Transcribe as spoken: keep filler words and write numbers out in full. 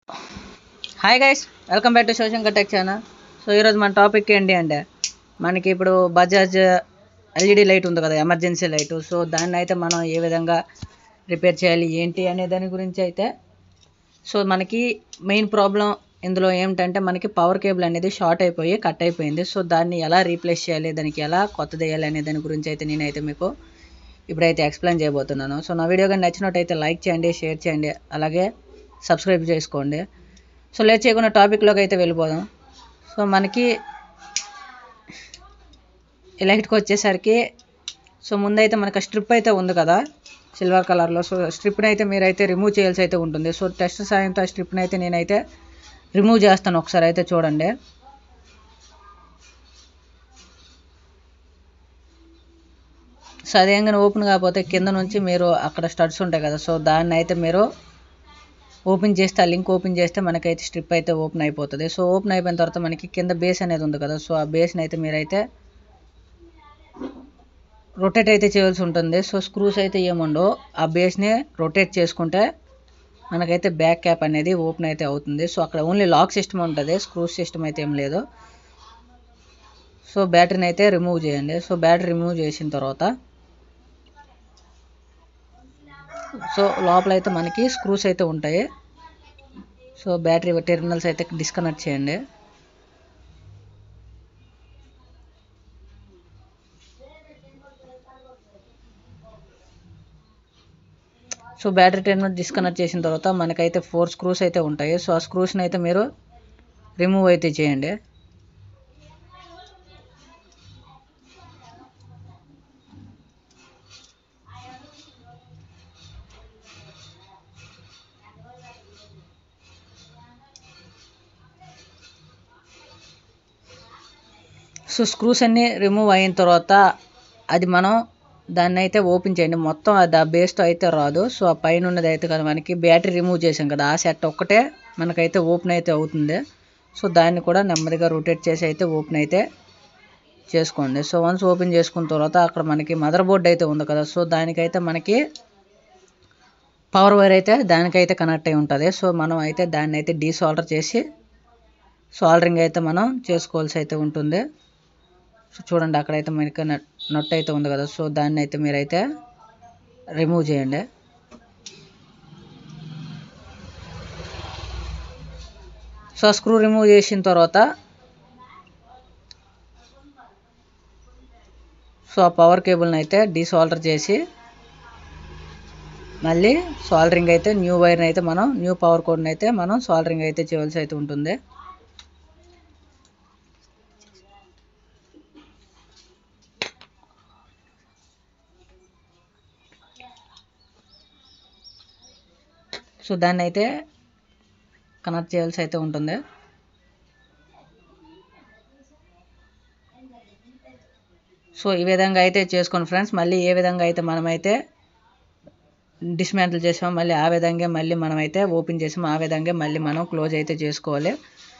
Hi guys, welcome back to Shivashankar tech channel. So ఈరోజు మన topic ఏంటి అంటే, మనకి ఇప్పుడు బజాజ్ ఎల్ఈడి లైట్ ఉంది కదా, ఎమర్జెన్సీ లైట్. సో దాన్ని అయితే మనం ఏ విధంగా రిపేర్ చేయాలి ఏంటి అనే దాని గురించి అయితే. సో మనకి మెయిన్ ప్రాబ్లం ఇందులో ఏమిటంటే, మనకి పవర్ కేబుల్ అనేది షార్ట్ అయిపోయి కట్ అయిపోయింది. సో దాన్ని ఎలా రీప్లేస్ చేయాలి, దానికి ఎలా కొత్తది వేయాలి అనే దాని గురించి అయితే నేనైతే మీకు ఇప్పుడైతే ఎక్స్ప్లెయిన్ చేయబోతున్నాను. సో నా వీడియో కానీ నచ్చినట్టయితే లైక్ చేయండి, షేర్ చేయండి, అలాగే సబ్స్క్రైబ్ చేసుకోండి. సో లేట్ చేయకుండా టాపిక్లోకి అయితే వెళ్ళిపోదాం. సో మనకి ఈ లైట్కి వచ్చేసరికి, సో ముందైతే మనకు స్ట్రిప్ అయితే ఉంది కదా సిల్వర్ కలర్లో. సో స్ట్రిప్ని అయితే మీరైతే రిమూవ్ చేయాల్సి అయితే ఉంటుంది. సో టెస్ట్ సాయంతో ఆ స్ట్రిప్ని అయితే నేనైతే రిమూవ్ చేస్తాను. ఒకసారి అయితే చూడండి. సో అదేంగానే ఓపెన్ కాకపోతే కింద నుంచి మీరు అక్కడ స్టడ్స్ ఉంటాయి కదా, సో దాన్ని అయితే మీరు ఓపెన్ చేస్తే, ఆ లింక్ ఓపెన్ చేస్తే మనకైతే స్ట్రిప్ అయితే ఓపెన్ అయిపోతుంది. సో ఓపెన్ అయిపోయిన తర్వాత మనకి కింద బేస్ అనేది ఉంది కదా, సో ఆ బేస్ని అయితే మీరైతే రొటేట్ అయితే చేయాల్సి ఉంటుంది. సో స్క్రూస్ అయితే ఏముండో, ఆ బేస్ని రొటేట్ చేసుకుంటే మనకైతే బ్యాక్ క్యాప్ అనేది ఓపెన్ అయితే అవుతుంది. సో అక్కడ ఓన్లీ లాక్ సిస్టమ్ ఉంటుంది, స్క్రూ సిస్టమ్ అయితే ఏం లేదు. సో బ్యాటరీని అయితే రిమూవ్ చేయండి. సో బ్యాటరీ రిమూవ్ చేసిన తర్వాత, సో లోపల అయితే మనకి స్క్రూస్ అయితే ఉంటాయి. సో బ్యాటరీ టెర్మినల్స్ అయితే డిస్కనెక్ట్ చేయండి. సో బ్యాటరీ టెర్మినల్ డిస్కనెక్ట్ చేసిన తర్వాత మనకైతే ఫోర్ స్క్రూస్ అయితే ఉంటాయి. సో ఆ స్క్రూస్ని అయితే మీరు రిమూవ్ అయితే చేయండి. సో స్క్రూస్ అన్నీ రిమూవ్ అయిన తర్వాత అది మనం దాన్ని అయితే ఓపెన్ చేయండి. మొత్తం అది ఆ బేస్తో అయితే రాదు. సో ఆ పైన ఉన్నది అయితే కదా, మనకి బ్యాటరీ రిమూవ్ చేసాం కదా, ఆ సెట్ ఒక్కటే మనకైతే ఓపెన్ అయితే అవుతుంది. సో దాన్ని కూడా నెమ్మదిగా రొటేట్ చేసి అయితే ఓపెన్ అయితే చేసుకోండి. సో వన్స్ ఓపెన్ చేసుకున్న తర్వాత అక్కడ మనకి మదర్ బోర్డ్ అయితే ఉంది కదా, సో దానికైతే మనకి పవర్ వైర్ అయితే దానికైతే కనెక్ట్ అయి ఉంటుంది. సో మనం అయితే దాన్ని అయితే డీసోల్డర్ చేసి సోల్డరింగ్ అయితే మనం చేసుకోవాల్సి అయితే ఉంటుంది. సో చూడండి, అక్కడైతే మనకి నట్ అయితే ఉంది కదా, సో దాన్ని అయితే మీరైతే రిమూవ్ చేయండి. సో స్క్రూ రిమూవ్ చేసిన తర్వాత, సో ఆ పవర్ కేబుల్ని అయితే డీసోల్డర్ చేసి మళ్ళీ సోల్డరింగ్ అయితే న్యూ వైర్ని అయితే మనం న్యూ పవర్ కోడ్ని అయితే మనం సోల్డరింగ్ అయితే చేయవలసి అయితే ఉంటుంది. సో దాన్ని అయితే కనెక్ట్ చేయాల్సి అయితే ఉంటుంది. సో ఈ విధంగా అయితే చేసుకోండి ఫ్రెండ్స్. మళ్ళీ ఏ విధంగా అయితే మనమైతే డిస్మాంటిల్ చేసాము, మళ్ళీ ఆ విధంగా మళ్ళీ మనమైతే ఓపెన్ చేసాము, ఆ విధంగా మళ్ళీ మనం క్లోజ్ అయితే చేసుకోవాలి.